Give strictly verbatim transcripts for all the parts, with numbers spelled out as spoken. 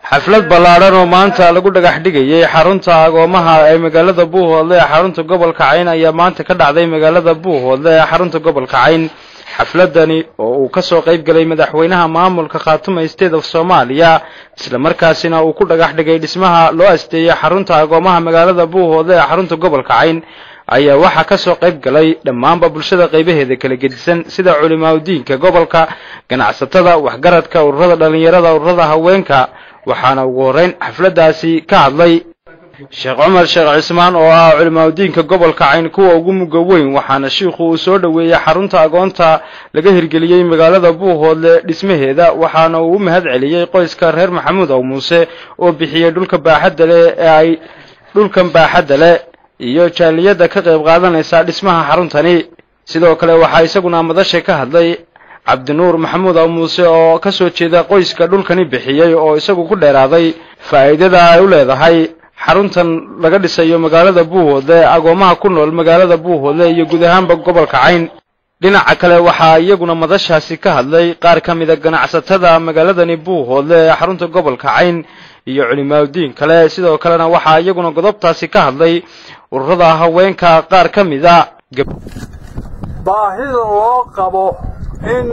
xaflad ballaaran oo maanta lagu dhagax dhigayay xarunta agoomaha ee magaalada Buuhoodle ee xarunta gobolka Cayn ayaa maanta ka dhacday magaalada Buuhoodle ee xarunta gobolka Cayn. xafladani oo uu ka soo qayb galay madaxweynaha maamulka Khaatume State of Soomaaliya isla markaasina uu ku dhagax dhigay dhismaha loo asteeyay xarunta agoomaha magaalada Buuhoodle ee xarunta gobolka Cayn ayaa waxa ka soo qayb galay dhammaanba bulshada qaybaheeda kala gedisan sida culimaadudiinka gobolka, ganacsatada, waxgaradka, ururada dhalinyarada, ururada haweenka. waxaana ugu horeyn xafladaasi ka hadlay Sheekh Umar Sheekh Cismaan oo ah culimaadudiinka gobolka Cayn kuwa ugu muga weyn, waxaana sheekhu uu soo dhaweeyay xarunta agoonta laga hirgeliyay magaalada Buuhoodle dhismaheeda, waxaana uu u mahad celiyay qoyska reer Maxamuud oo Muuse oo bixiyay dhulka baaxadda leh ee ay dhulkan baaxadda leh iyo jaaliyada ka qayb qaadanaysa dhismaha xaruntani. sidoo kale waxa isaguna madasha ka hadlay Cabdinuur Maxamuud oo Muuse oo ka soo jeeda qoyska dhulkani bixiyay oo isagu ku dheeraaday faa'iidada ay u leedahay xaruntan laga dhisayo magaalada Buuhoodle agoomaha ku nool magaalada Buuhoodle iyo guud ahaanba gobolka Cayn. dhinaca kale waxa iyaguna madashaasi ka hadlay qaar ka mid ah ganacsatada magaaladani Buuhoodle ee xarunta gobolka Cayn iyo culimaadudiin kale. sidoo kalena waxa iyaguna godobtaasi ka hadlay ururada haweenka qaar ka mid ah baahida loo qabo in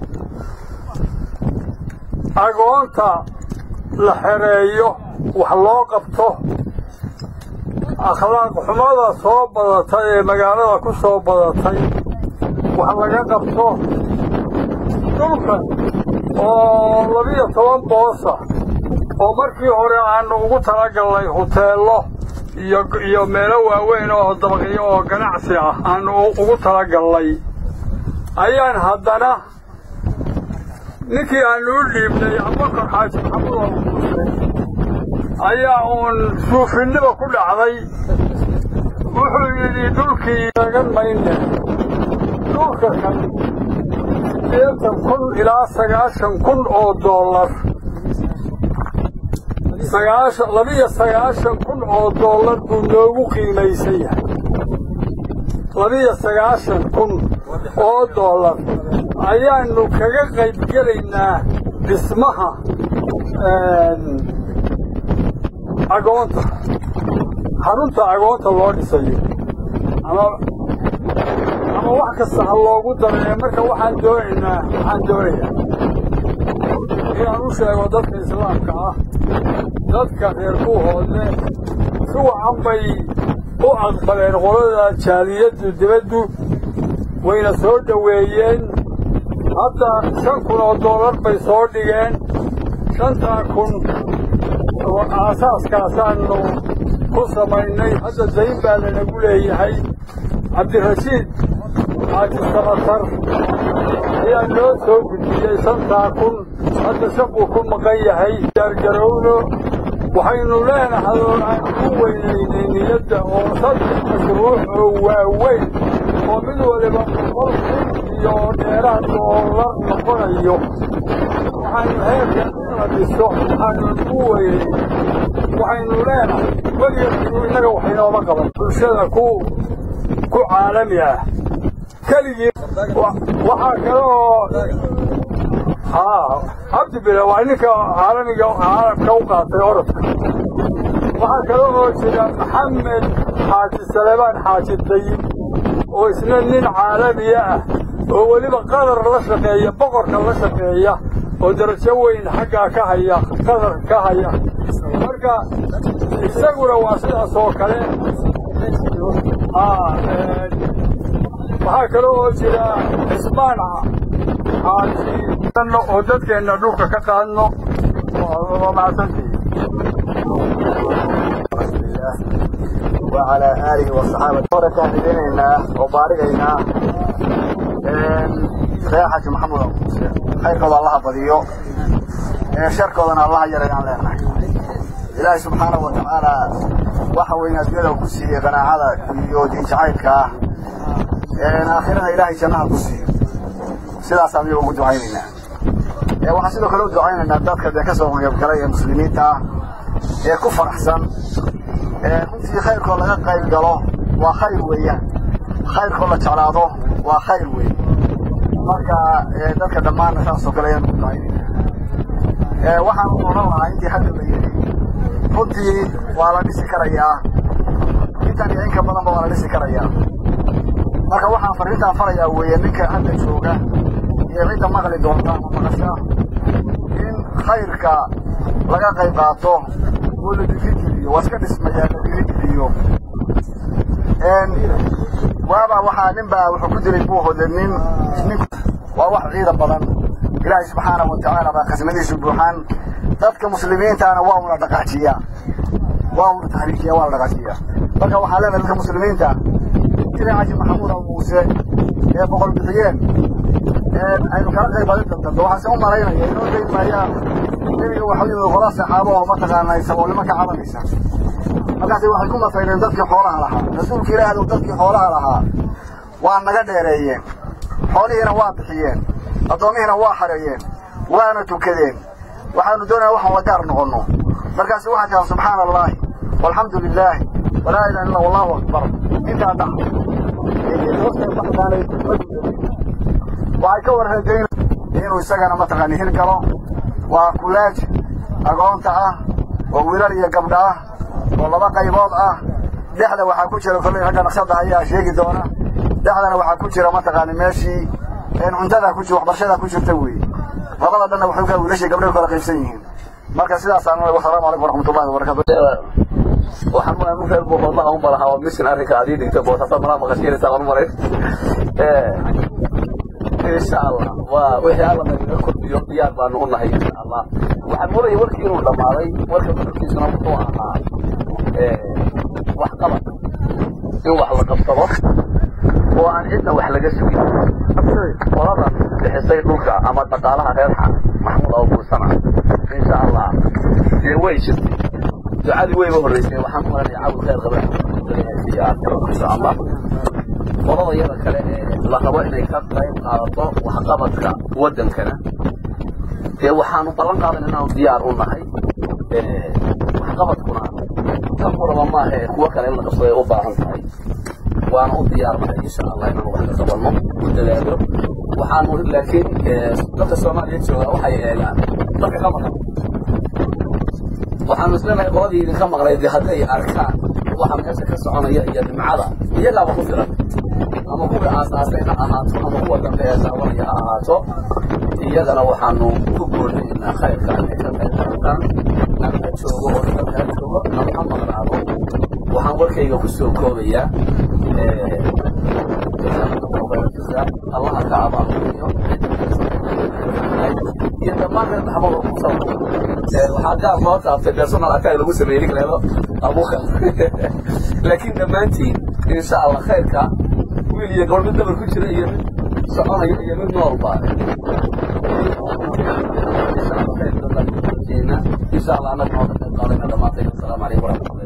agoonta la xereeyo wax loo qabto akhlaaq xumada soo badatay ee magaalada ku soo badatay wax laga qabto dhulkan oo labiyo toban boosa oo markii hore aanu ugu talagalnay hoteello iyo iyo meelo waaweyn oo dabaqyo oo ganacsi ah aanu ugu talagalnay ayaan haddana ninkii aanu u dhiibnay Abubakar Xaaji Maxamuud oo Muuse ayaa uun suufinimo ku dhacday. wuxuu yidhi dhulkii laga mayne dhulka kan sideetan kun ilaa sagaashan kun oo dollar sagaashan labiyo sagaashan kun oo dollar buu noogu qiimaysan yahay. labiyo sagaashan kun oo dollar ayaanu kaga qayb gelaynaa dhismaha agoonta xarunta agoonta loo dhisayo ama ama wax kasta ha loogu dareeyo. marka waxaan doonaynaa waxaan doonayaa inaan u sheego dadka islaamka ah, dadka reer Buuhoodle si wacan bay u aqbaleen qolada jaaliyadu dibaddu wayna soo dhaweeyeen. hadda shan kun oo dollar bay soo dhigeen. shantaa kun oo aasaaskaasaanu ku samaynay. hadda dayn baa lanagu leeyahay. cabdirashiid xaaji samatar ayaa noo soo gudbiyey shantaa kun. hadda shan buu ku maqan yahay. gaargarowno waxaynu leenahay oo aan ku weynaynay niyadda oo saddex mashruuc oo waaweyn oo mid waliba boqol kun iyo dheeraad dollar noqonayo. waxaynu heerkan inla dhiso waxaanu ku weynay. waxaynu leenahay weligeedku innaga waxaynooma qaban bulshada ku ku caalami ah keligii. waxaa kale oo haa cabdi bile waa ninka caalamiga caalamka u qaatay orodka. waxaa kale oo jira maxamed xaaji Salebaan xaaji Dayib oo isna nin caalamiya ah oo weliba qadar la shaqeeya boqorka la shaqeeya oo darajo weyn xaggaa ka haya qadar ka haya. marka isaguna waa sidaas oo kale. waxaa kale oo jira Cismaan xaaji oo dadkeenna dhulka ka qaadno waa macsantii. وعلى آله وصحابه وركان لنا وباركنا يا حاج محمود خير الله بديو شركودنا الله يرينا لنا إلهي سبحانه وتعالى وحوينا ديالو كسي قناعada iyo diinjacaylka ee aakhirada Ilaahay jannada ku siiyo. sidaas aan ugu ducaynaynaa. ee waxa sidoo kale u ducaynaynaa dadka ka soo qayb galay muslimiinta ee ku faraxsan runtii khayrkoo laga qayb galo waa khayr weeyaan. khayrkoo la jeclaado waa khayr weey. marka dadka dhammaan saas oo kale ayaan u ducaynaynaa. waxaan oran lahaa intii hadda la yiri runtii waa la dhisi karayaa intaan iyo inka badanba waa la dhisi karayaa marka waxaan fariintaan farayaa weeye ninka hadda jooga iyo cidda maqli doonta ama maqasha in khayrka laga qayb qaato oo la dhiirigeliyo waa iska dhismayaa la dhiirigeliyo waaba waxaa ninbaa wuxuu ku jiray buuhooda nin waa wax ciida badan ilaahay subxaanahu watacaala baa qasmadiisu buuxaan dadka muslimiintaana waa una dhaqaajiyaa waa una tahriijiyaa waa la dhaqaajiyaa marka waxaa leenahay dadka muslimiinta sida caashi maxamuud al muuse ee boqol bixiyeen aynu kala qayb qaadan doonto waxaase u malaynaya inoo dayn maayaan nebiga waxaa yimid qola saxaabo oo mataqaanaa saboolnimo ka cabanaysa markaasi waxay ku masayreen dadkii xoolaha lahaa rasuulka ilaahay dadkii xoolaha lahaa waa naga dheereeyeen xoolihiina waa bixiyeen addoomihiina waa xareeyeen waana tukadeen waxaanu doonayaa waxaan la gaar noqonno markaasi waxaa tiraa subxaana allaahi walxamdu lilaahi walaa ilaha illa allahu akbar intaa dhax waxay ka warreedayn inuu isagana mataqaani hil galo waa kulaaj agoonta ah oo wiilal iyo gabdha ah oo laba qaybood ah dhexda waxaa ku jira kolley ragga naqshada ayaa sheegi doona dhexdana waxaa ku jira mataqaani meeshii cuntada ku jirta waxbarashada ku jirta weeye labada dhanna waxay ka wiilashii gabdhaha kala qaybsan yihiin marka sidaas aan leeyahay assalaamu calaykum waraxmatullaahi wabarakaatuh waxaan ma mu reer boqolaha u balaha oo mission arrinka adii dhigta boosasa malaha maqashiinaysa aan maray ee insha Allah waa wixii alla naga kordhiyo diyaar baan u nahay insha Allah waxaan moodayay warkii inuu dhamaaday warka kordhiisana wuxuu ahaa ee wax qabad in wax la qabsado oo aan cidna wax laga sugin qolada bixisay dhulka ama dhaqaalaha reer maxamuud oo buursana insha Allah ee way jirtay ducadii way horeysay waxaan u leeyahay caawil khayr qabaa insha Allah qolada yada kale ee la rabo inay ka qayb qaadato wax qabadka wadankana ee waxaan u ballan qaadanay inaan diyaar u nahay ee wax qabadkuna tan qolaba ma aha kuwa kale la qabsaday u baahan tahay waana u diyaar nahay insha Allah inaan wax ka qabanno u dadaalo waxaan u laakiin dadka Soomaaliyeed jooga waxay eegaan dadka qabadka waxaan isleenahay qoladii idinka maqlay hadday arkaan waxa meesha ka soconaya iyo dhimcada iyagaa ku filan ama kuwa aasaasay ha ahaato ama kuwa dambe ee saawanaya ha ahaato iyagana waxaanu ku goornaynaa khayrka inay ka qayb qaataan ama joogo oo dadka joogo ama ha maqnaado waxaan warkayga ku soo koobayaa الله كعبة يتمنى الحمد لله حاجة ما تعرف تجسنا على كذا لو سميرك له أبوك لكن لما أنت إن شاء الله خيرك ويلي يقول من دبر كل شيء سأنا يمين نور بعد إن شاء الله أنا ما قال لنا ما تيجي السلام عليكم ورحمة الله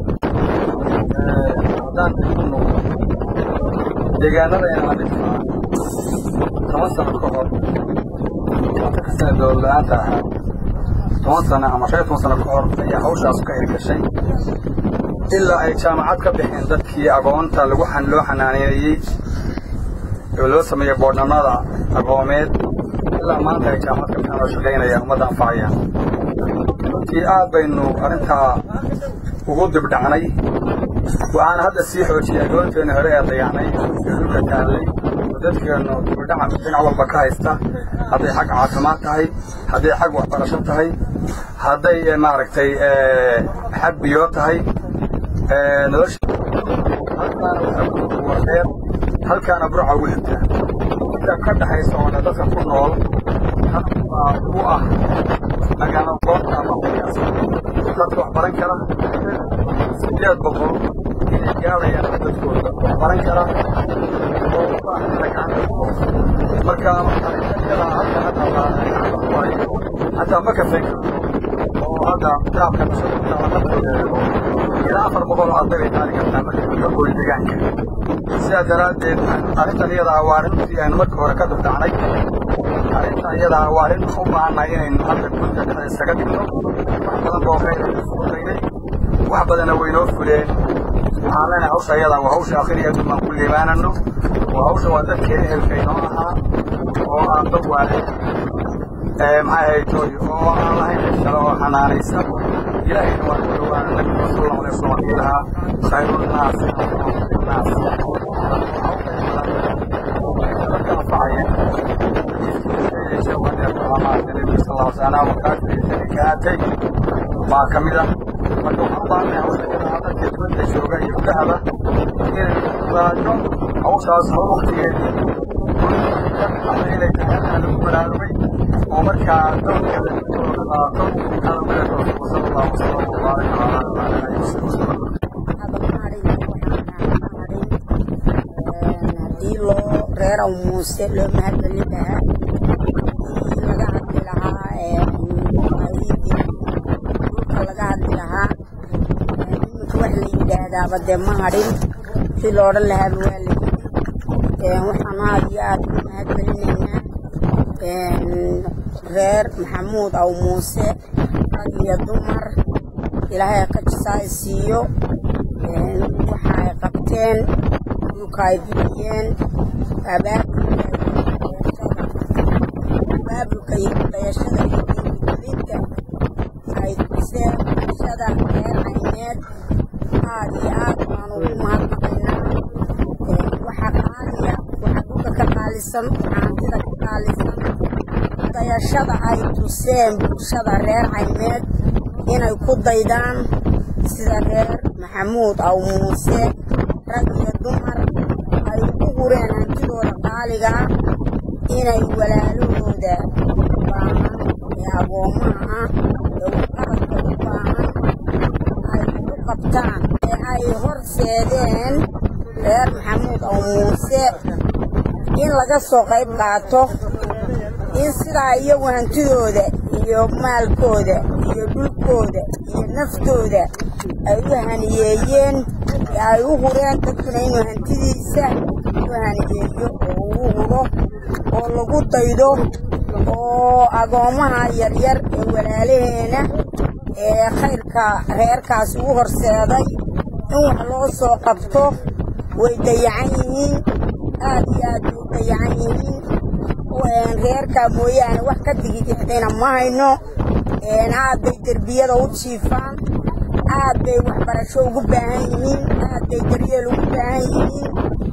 deegaanada ayaan adhigtaa toban sano ka hor wata ka sana dowladla-aanta ahaa toban sano ama shan iyo toban sano ka hor ayaa hawshaas ka hirgashay ilaa ay jaamacad ka bixeen dadkii agoonta lagu loo xanaaneeyey oo loo sameeyey boodhanada agoomeed ilaa maanta ay jaamacad ka bixeen oo shaqaynaya ummadda anfacayaan runtii aad baynu arrintaa ugu dibdhacnay waxaan hadda sii xoojiyay agoonteena hore ee dayacnay ee dhulka taallay oo dadkeenu dibdhaca dhinac walba ka haysta hadday xag caafimaad tahay hadday xag waxbarasho tahay hadday maaragtay xag biyo tahay nolosha halkaana halkaana burca ugu xigtaa inta ka dhaxaysa oo dadka ku nool halkaa u ah magaalo goobta ama qiyaasa dadka wax baran kara sideed boqol inay gaadayaan dadkooda wax baran kara oo u baahan gacanta marka hataa ma kafeen oo hadda daabka ilaa afar boqol oo arday bay qaadi kartaa marka qoy deegaanka sidaa daraaddeed arrintan iyadaa waa arrintii aynu marka hore ka dubdhacnay arrintan iyadaa waa arrin u baahannahay inaynu hadda gudda dhexda isaga dhigno wax badan boo khayra fudaynay wax badana waynoo fuleen waxaan leenahay hawsha iyadaa waa hawsha akhriya dumaan ku liibaanano waa hawsha waa dadkii ehelkaynoo ahaa oo aan dad waale معايا توي والله يشروا حنانيسا إلهي نوان النبي صلى الله عليه وسلم لها خير الناس الناس النبي صلى الله عليه وسلم وكانت شركاتي ما كمله فالله هذا كتبت الشركة يبدأها إلى الراجع أو شخص وقتي إلى جهنم المنامي ومركع دون كذا كان من الرسول صلى الله عليه وسلم وبارك على وسلم ديلو غير موسى لما هدلها laga hadli lahaa ee laga hadli lahaa wax la yiraahdaa bade ma harin si loo dhan lahaa waa la ee waxaan aad mahadcelinaynaa ee reer maxamuud aw muuse rag iyo dumar ilaahay ka jisaysiyo ee waxa ay qabteen dhulka ay bixiyeen abaab baabka iyo dayashada iyo diinta ay tuseen bulshada reer ayneed aad iyo aad baan ugu mahadnaqaynaa waxa qaaliya waxa dhulka ka qaalisan hantida ka qaalisan dayashada ay tuseen bulshada reer ayneed inay ku daydaan sida reer maxamuud aw muuse rag iyo dumar ay u hureen hantidooda qaaliga inay walaalahooda baahan ee agoomaha ee qaranka u baahan ay u qabtaan ee ay horseedeen reer maxamuud aw muuse in laga soo qayb qaato in sidaa iyagu hantidooda iyo maalkooda iyo dhulkooda iyo naftooda ay u haniyeeyeen ee ay u hureen dadkuna inuu hantidiisa u haniyeeyo oo uu huro oo lagu daydo oo agoomaha yaryar ee walaalaheena ee khayrka reerkaasi u horseeday in wax loo soo qabto way dayacan yihiin aad iyo aad u dayacan yihiin reerka mooyaane wax ka digidixdayna ma hayno aad bay derbiyada u jiifaan aad bay waxbarasho ugu baahan yihiin aad bay daryeel ugu baahan yihiin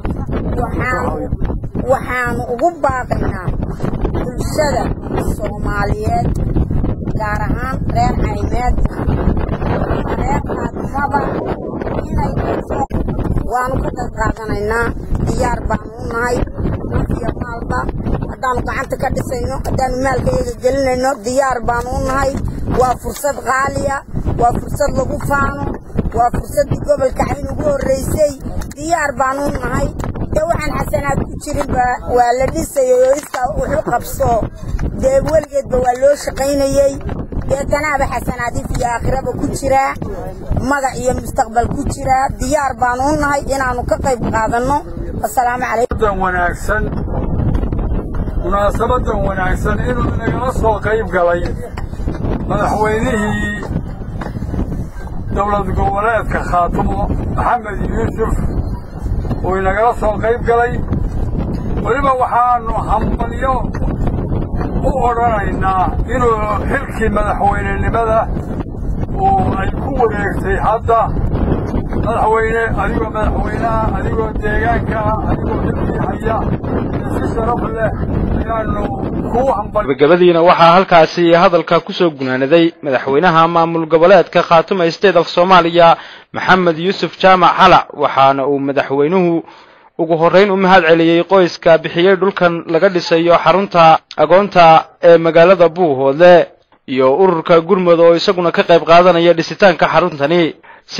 waxaan ugu baaqaynaa bulshada Soomaaliyeed gaar ahaan reer ayneed reer qaadmada inay waanu ka qayb qaadanaynaa diyaar baan u nahay iyo maalba haddaanu gacanta ka dhisayno haddaanu maalkayaga gelinayno diyaar baan u nahay waa fursad qaaliya waa fursad lagu faano waa fursaddii gobolka Cayn ugu horreysay diyaar baan u nahay waxaan xasanaad ku jirin waa la dhisayo iska wuxuu qabso dee weligeedba waa loo shaqaynayay deetanaaba xasanaad iyo aakhiraba ku jira magac iyo mustaqbal ku jira diyaar baan u nahay inaanu ka qayb qaadano assalaamu calaykum wanaagsan munaasabadan wanaagsan inuu nagala soo qayb galay madaxweynihii dowlad goboleedka Khaatumo Maxamed Yuusuf oo nagala soo qayb galay waliba waxaanu hambalyo u oranaynaa inuu xilkii madaxweynenimada oo ay ku wareegtay hadda madaxweyne adigoo madaxweynaha adigoo deegaanka adigoo xilkii haya si sharaf leh inaanu ku hambalyo gabagabadiina waxaa halkaasi hadalka ku soo gunaanaday madaxweynaha maamul goboleedka Khaatumo State of Soomaaliya Maxamed Yuusuf Jaamac Halac waxaana uu madaxweynuhu ugu horeyn u mahad celiyay qoyska bixiyay dhulkan laga dhisayo xarunta agoonta ee magaalada Buuhoodle iyo ururka gurmud oo isaguna ka qayb qaadanaya dhisitaanka xaruntani si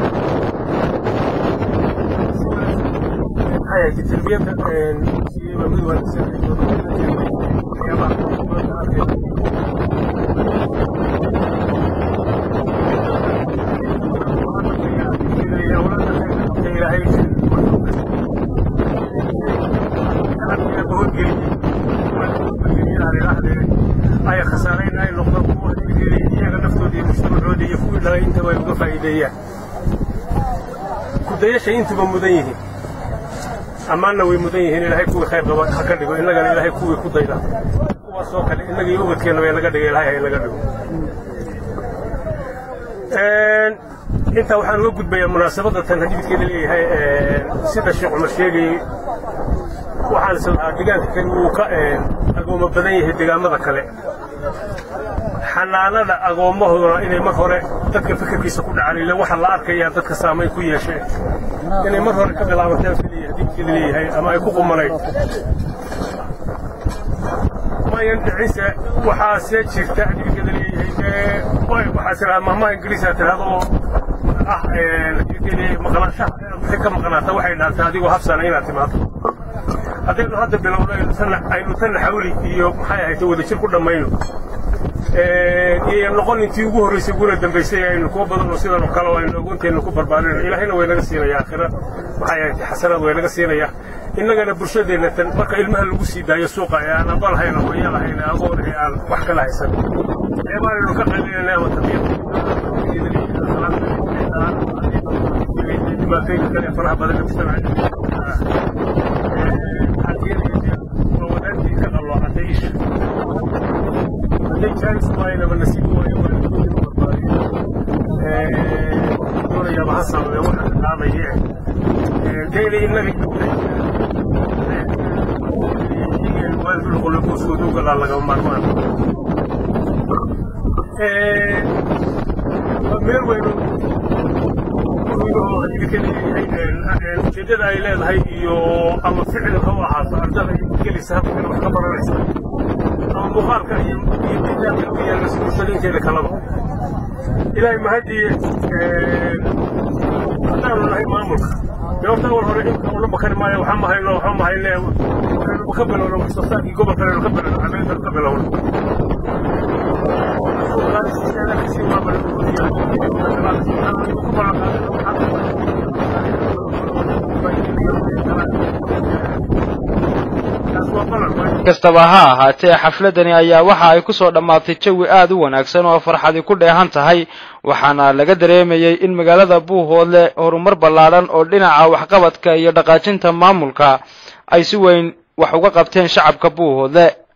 ay khasaareyn ay noqdo kuwa iyaga naftooda iyo mujtamacooda iyo kuwii dhalay intaba ay uga faa'iideeyaan ku dayasha intuba mudan yihiin ammaanna way mudan yihiin ilaahay kuwii khayr qaba ha ka dhigo innagana ilaahay kuwii ku dayda soo kale inaga iyo ubadkeena way naga dhigay ilaahay naga dhigo een inta waxaan uga gudbayaa munaasabada tan hadidkeeda leeyahay ee sida Sheekh Umar sheegay waxaan soo deegaanka kan uu ka agoomo badan yahay deegaamada kale xanaanada agoomahoodana inay mar hore dadka fikirkiisa ku dhacay waxa la arkaya dadka saameyn ku yeeshay inay mar hore ka bilaabataan filayay hadidkeeda leeyahay ama ay ku qumanay ciise waxaa see jirta hadidkeeda leeyahay way waxaa sira maamaha ingiriiska tirado ah hadidkeeda maqnaanshaha wixii ka maqnaata waxay dhaantay adigoo habsana inaad timaado haddaynu hadda bilowno aynu tan xawli iyo maxay ahayd wada jir ku dhammayno iyo noqon intii ugu horreysay guna dambaysay aynu kuwa badan oo sidan oo kale aynu ogoonteena ku barbaarino ilaahayna way naga siinaya aakhira maxay ahayd xasanaad way naga siinaya innagana bulshadeena tan marka ilmaha lagu sii daayo suuqa ee aan abal hayno hooyo lahayn agoon ee aan wax kala haysan ee baanu ka qalinayna ama tabiic ما كان كان فرح بدل المجتمع وودانتي كان الله عتيش هذيك كان سواينا من نسيبه ويوم دون يا بحصل واحد هذا يعني ديلي النبي الوالد القلوب وسودوك الله لقوا مرمان مير وينو ujeedada ay leedahay iyo ama ficilka u ahaato ardada gelisa habkan wax ka baranaysa ama muuqaalka iyo nidaamka iyo mas'uuliyadda kalaba ilaahay mahadii hadaan nahay maamulka yoorta wal hore inta uu bakar maayo waxa ma hayno waxa ma hayno waxaanu ka bilowno mustaqbalkii gobolka ka bilowno xameed ka bilowno kastaba ha ahaatee xafladani ayaa waxa ay ku soo dhamaatay jawi aad u wanaagsan oo farxadi ku dheehan tahay waxaana laga dareemayay in magaalada Buuhoodle horumar ballaaran oo dhinaca waxqabadka iyo dhaqaajinta maamulka ay si weyn wax uga qabteen shacabka Buuhoodle